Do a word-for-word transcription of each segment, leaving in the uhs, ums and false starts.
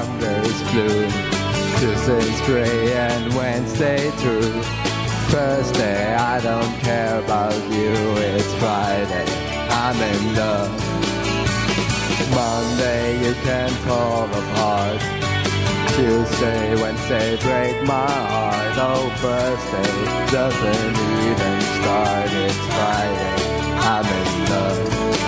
Monday's blue, Tuesday's gray and Wednesday true. Thursday, I don't care about you, it's Friday, I'm in love. Monday, you can fall apart. Tuesday, Wednesday, break my heart. Oh, Thursday doesn't even start, it's Friday, I'm in love.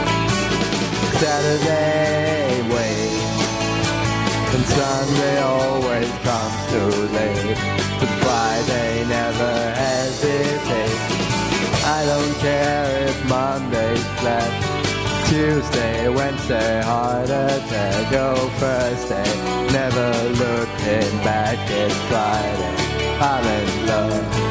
Saturday, wait, and Sunday always comes too late. But Friday never hesitates. I don't care if Monday's flat. Tuesday, Wednesday, heart attack. Oh, Thursday, never looking back. It's Friday, I'm in love.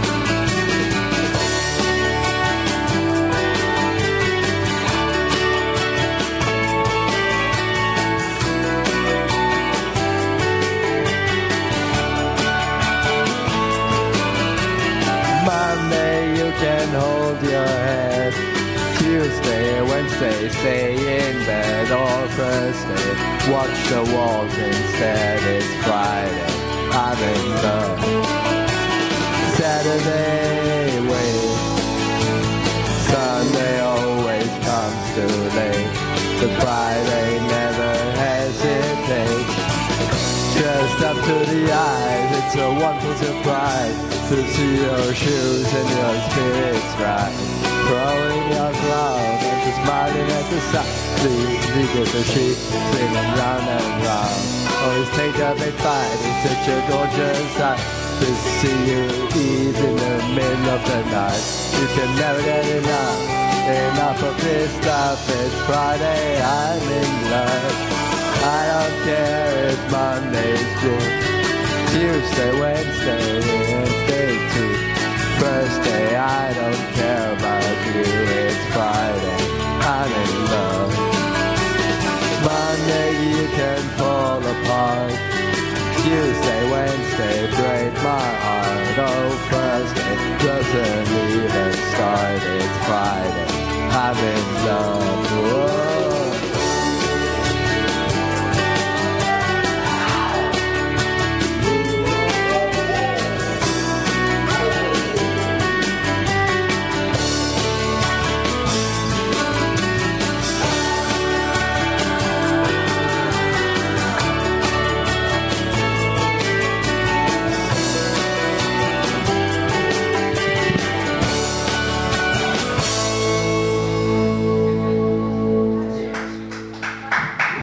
Monday, you can hold your head. Tuesday, Wednesday, stay in bed. Or Thursday, watch the walls instead. It's Friday, I'm in love. Saturday, wait. Sunday always comes too late. But Friday never hesitates. Just up to the eyes, it's a wonderful surprise to see your shoes and your spirits rise. Throwing your glove and just smiling at the sun. Lead, lead the sheep, spinning round and round. Always take a big bite, it's such a gorgeous sight to see you eat in the middle of the night. You can never get enough, enough of this stuff. It's Friday, I'm in love. I don't care if Monday's blue. Tuesday, Wednesday, Wednesday too. Thursday, I don't care about you. It's Friday, I'm in love. Monday, you can fall apart. Tuesday, Wednesday, break my heart. Oh, Thursday doesn't even start. It's Friday, I'm in love. Whoa.